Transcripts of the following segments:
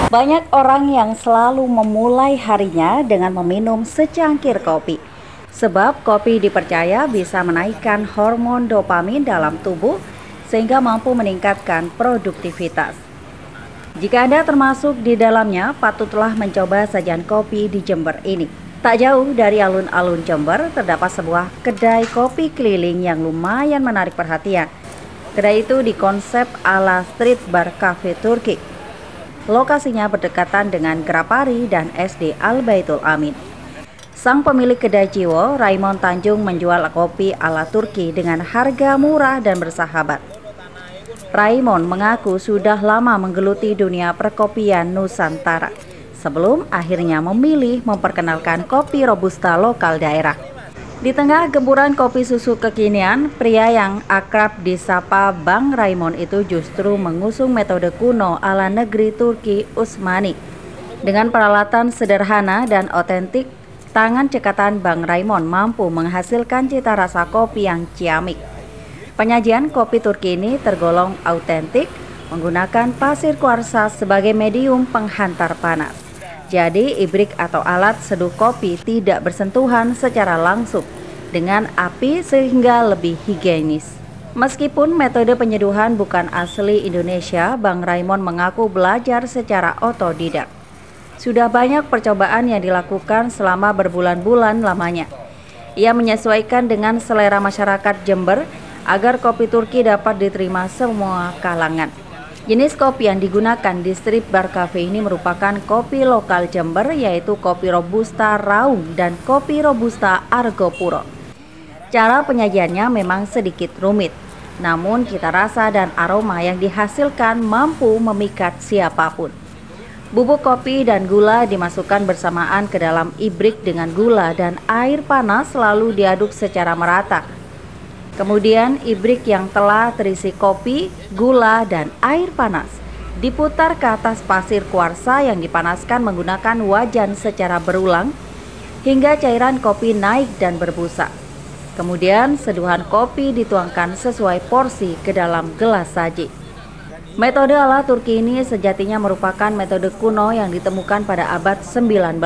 Banyak orang yang selalu memulai harinya dengan meminum secangkir kopi. Sebab kopi dipercaya bisa menaikkan hormon dopamin dalam tubuh sehingga mampu meningkatkan produktivitas. Jika Anda termasuk di dalamnya, patutlah mencoba sajian kopi di Jember ini. Tak jauh dari alun-alun Jember terdapat sebuah kedai kopi keliling yang lumayan menarik perhatian. Kedai itu dikonsep ala street bar cafe Turki. Lokasinya berdekatan dengan Grapari dan SD Al Baitul Amin. Sang pemilik kedai Jiwo, Raymond Tanjung, menjual kopi ala Turki dengan harga murah dan bersahabat. Raymond mengaku sudah lama menggeluti dunia perkopian Nusantara sebelum akhirnya memilih memperkenalkan kopi Robusta lokal daerah. Di tengah gempuran kopi susu kekinian, pria yang akrab disapa Bang Raymond itu justru mengusung metode kuno ala negeri Turki Usmani. Dengan peralatan sederhana dan otentik, tangan cekatan Bang Raymond mampu menghasilkan cita rasa kopi yang ciamik. Penyajian kopi Turki ini tergolong autentik, menggunakan pasir kuarsa sebagai medium penghantar panas. Jadi, ibrik atau alat seduh kopi tidak bersentuhan secara langsung dengan api sehingga lebih higienis. Meskipun metode penyeduhan bukan asli Indonesia, Bang Raymond mengaku belajar secara otodidak. Sudah banyak percobaan yang dilakukan selama berbulan-bulan lamanya. Ia menyesuaikan dengan selera masyarakat Jember agar kopi Turki dapat diterima semua kalangan. Jenis kopi yang digunakan di street bar cafe ini merupakan kopi lokal Jember, yaitu kopi Robusta Raung dan kopi Robusta Argopuro. Cara penyajiannya memang sedikit rumit, namun cita rasa dan aroma yang dihasilkan mampu memikat siapapun. Bubuk kopi dan gula dimasukkan bersamaan ke dalam ibrik dengan gula dan air panas lalu diaduk secara merata. Kemudian ibrik yang telah terisi kopi, gula, dan air panas diputar ke atas pasir kuarsa yang dipanaskan menggunakan wajan secara berulang hingga cairan kopi naik dan berbusa. Kemudian seduhan kopi dituangkan sesuai porsi ke dalam gelas saji. Metode ala Turki ini sejatinya merupakan metode kuno yang ditemukan pada abad 19.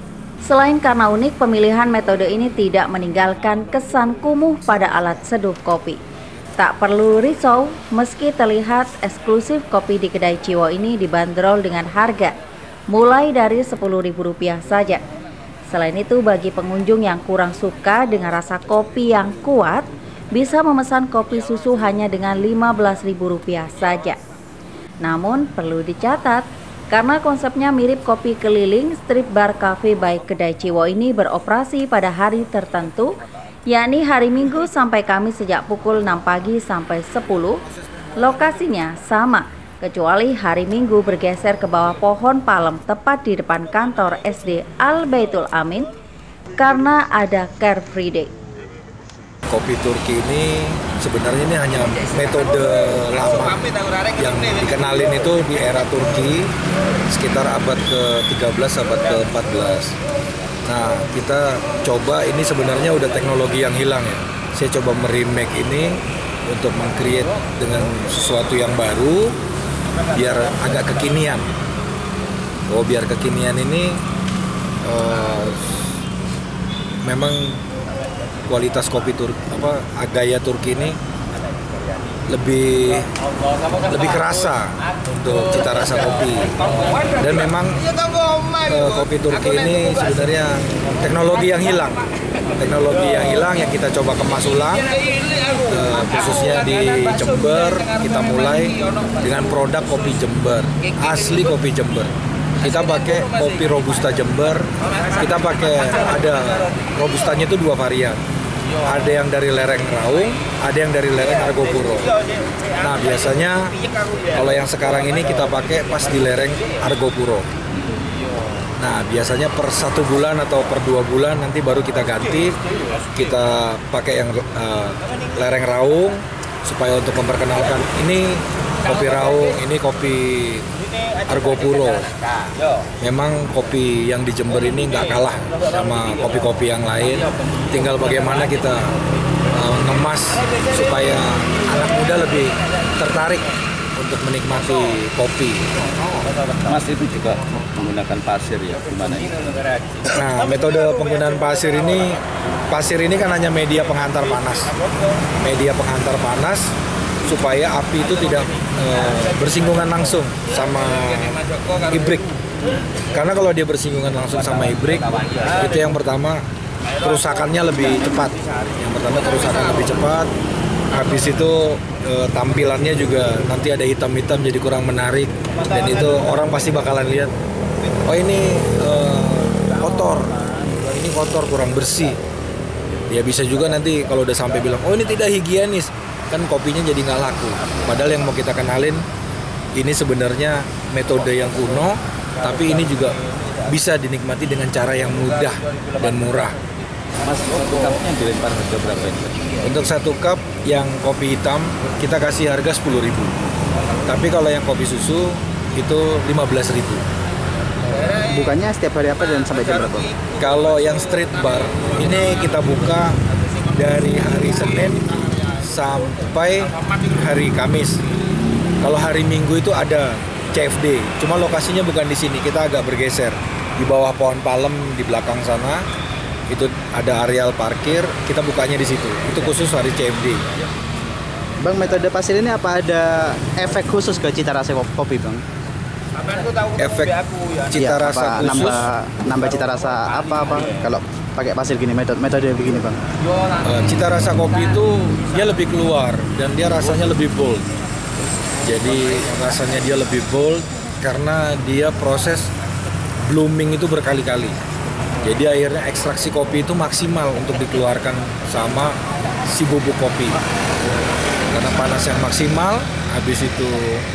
Selain karena unik, pemilihan metode ini tidak meninggalkan kesan kumuh pada alat seduh kopi. Tak perlu risau, meski terlihat eksklusif, kopi di kedai Jiwo ini dibanderol dengan harga mulai dari Rp10.000 saja. Selain itu, bagi pengunjung yang kurang suka dengan rasa kopi yang kuat, bisa memesan kopi susu hanya dengan Rp15.000 saja. Namun perlu dicatat, karena konsepnya mirip kopi keliling, street bar cafe by kedai Jiwo ini beroperasi pada hari tertentu, yakni hari Minggu sampai Kamis sejak pukul 6 pagi sampai 10. Lokasinya sama, kecuali hari Minggu bergeser ke bawah pohon palem tepat di depan kantor SD Al Baitul Amin karena ada Car Free Day. Kopi Turki ini sebenarnya ini hanya metode lama yang dikenalin itu di era Turki sekitar abad ke-13, abad ke-14. Nah, kita coba, ini sebenarnya udah teknologi yang hilang ya. Saya coba meremake ini untuk meng-create dengan sesuatu yang baru biar agak kekinian. Biar kekinian ini memang kualitas kopi Turki, gaya Turki ini lebih kerasa untuk cita rasa kopi. Dan memang kopi Turki ini sebenarnya teknologi yang hilang yang kita coba kemas ulang, khususnya di Jember. Kita mulai dengan produk kopi Jember, asli kopi Jember. Kita pakai kopi Robusta Jember. Kita pakai, ada Robustanya itu 2 varian. Ada yang dari lereng Raung, ada yang dari lereng Argopuro. Nah, biasanya kalau yang sekarang ini kita pakai pas di lereng Argopuro. Nah, biasanya per 1 bulan atau per 2 bulan nanti baru kita ganti. Kita pakai yang lereng Raung supaya untuk memperkenalkan ini kopi Raung, ini kopi Argopuro. Memang kopi yang di Jember ini nggak kalah sama kopi-kopi yang lain. Tinggal bagaimana kita ngemas supaya anak muda lebih tertarik untuk menikmati kopi. Mas itu juga menggunakan pasir ya, gimana ini? Nah, metode penggunaan pasir ini kan hanya media penghantar panas. Media penghantar panas supaya api itu tidak bersinggungan langsung sama ibrik. Karena kalau dia bersinggungan langsung sama ibrik, itu yang pertama kerusakannya lebih cepat. Habis itu tampilannya juga nanti ada hitam-hitam jadi kurang menarik, dan itu orang pasti bakalan lihat, oh ini kotor, kurang bersih. Ya bisa juga nanti kalau udah sampai bilang, oh ini tidak higienis, kan kopinya jadi nggak laku. Padahal yang mau kita kenalin ini sebenarnya metode yang kuno, tapi ini juga bisa dinikmati dengan cara yang mudah dan murah. Mas, cupnya dilempar harga berapa ini? Untuk satu cup yang kopi hitam kita kasih harga 10.000. Tapi kalau yang kopi susu itu 15.000. Bukannya setiap hari apa dan sampai jam berapa? Kalau yang street bar ini kita buka dari hari Senin sampai hari Kamis. Kalau hari Minggu itu ada CFD, cuma lokasinya bukan di sini, kita agak bergeser di bawah pohon palem di belakang sana. Itu ada areal parkir, kita bukanya di situ. Itu khusus hari CFD. Bang, metode pasir ini apa ada efek khusus ke cita rasa kopi, Bang? Efek cita rasa khusus? Nambah cita rasa apa kalau pakai pasir gini, metode begini, Bang? Cita rasa kopi itu dia lebih keluar dan dia rasanya lebih bold. Jadi rasanya dia lebih bold karena dia proses blooming itu berkali-kali. Jadi akhirnya ekstraksi kopi itu maksimal untuk dikeluarkan sama si bubuk kopi. Karena panas yang maksimal, habis itu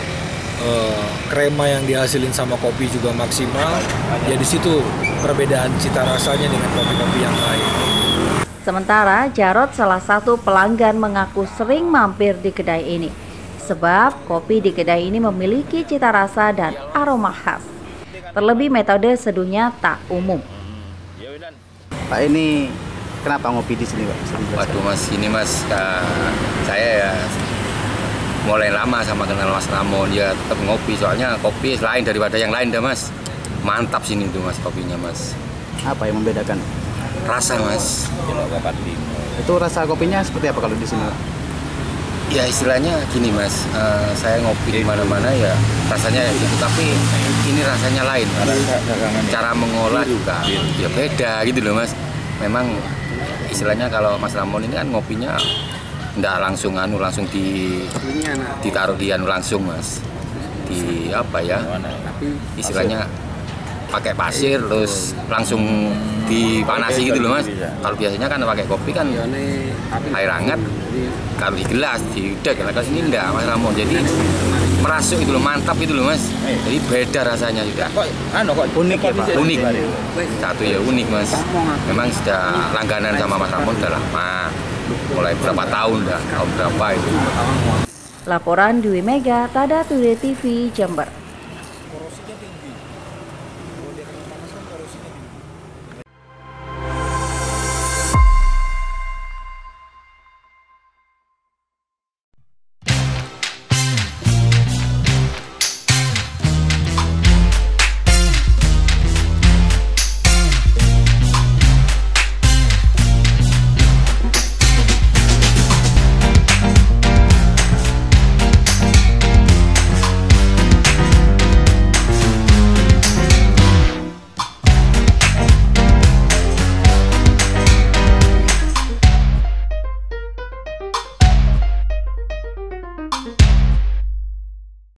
krema yang dihasilin sama kopi juga maksimal. Ya di situ perbedaan cita rasanya dengan kopi-kopi yang lain. Sementara Jarod, salah satu pelanggan, mengaku sering mampir di kedai ini. Sebab kopi di kedai ini memiliki cita rasa dan aroma khas. Terlebih metode seduhnya tak umum. Pak, ini kenapa ngopi di sini, Pak? Waduh Mas, ini Mas, saya ya mulai lama sama kenal Mas Ramon, ya tetap ngopi, soalnya kopi selain daripada yang lain dah Mas. Mantap sini tuh Mas kopinya Mas. Apa yang membedakan? Rasa Mas. Itu rasa kopinya seperti apa kalau di sini, Pak? Ya istilahnya gini Mas, saya ngopi di mana-mana ya rasanya gitu, tapi ini rasanya lain. Cara mengolah juga ya beda gitu loh Mas. Memang istilahnya kalau Mas Ramon ini kan ngopinya nggak langsung ditaruh di langsung Mas. Di apa ya? Istilahnya pakai pasir terus langsung dipanasi gitu loh Mas. Kalau biasanya kan pakai kopi kan air hangat, kalau di gelas, udah kalau sini enggak Mas Ramon, jadi merasuk itu loh, mantap itu loh Mas. Jadi beda rasanya juga. Unik ya, Pak? Unik. Satu ya unik Mas. Memang sudah langganan sama Mas Ramon udah lama. Mulai berapa tahun dah, tahun berapa itu. Laporan Dwi Mega, Tada Today TV, Jember.